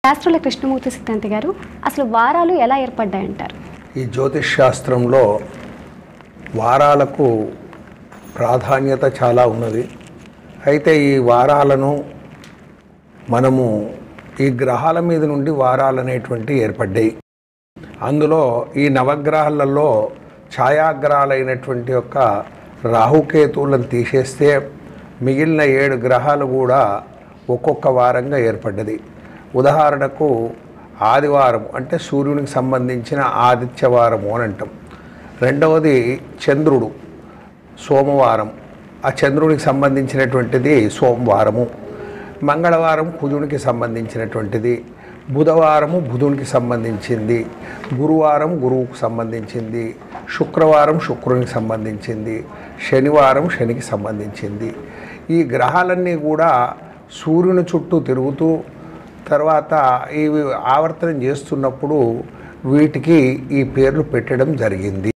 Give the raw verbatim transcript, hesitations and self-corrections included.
శాస్త్రుల కృష్ణమూర్తి సిద్ధాంతి గారు, అసలు వారాలు ఎలా ఏర్పడ్డాయంటారు? ఈ జ్యోతిష్ శాస్త్రంలో వారాలకు ప్రాధాన్యత చాలా ఉన్నది. అయితే ఈ వారాలను మనము ఈ గ్రహాల మీద నుండి వారాలు అనేటువంటి ఏర్పడ్డాయి. అందులో ఈ నవగ్రహాలలో ఛాయాగ్రహాలైనటువంటి యొక్క రాహుకేతువులను తీసేస్తే మిగిలిన ఏడు గ్రహాలు కూడా ఒక్కొక్క వారంగా ఏర్పడ్డది. ఉదాహరణకు ఆదివారం అంటే సూర్యునికి సంబంధించిన ఆదిత్యవారము అని అంటాం. రెండవది చంద్రుడు, సోమవారం, ఆ చంద్రునికి సంబంధించినటువంటిది సోమవారము. మంగళవారం కుజునికి సంబంధించినటువంటిది, బుధవారము బుధునికి సంబంధించింది, గురువారం గురువుకు సంబంధించింది, శుక్రవారం శుక్రునికి సంబంధించింది, శనివారం శనికి సంబంధించింది. ఈ గ్రహాలన్నీ కూడా సూర్యుని చుట్టూ తిరుగుతూ తర్వాత ఇవి ఆవర్తనం చేస్తున్నప్పుడు వీటికి ఈ పేర్లు పెట్టడం జరిగింది.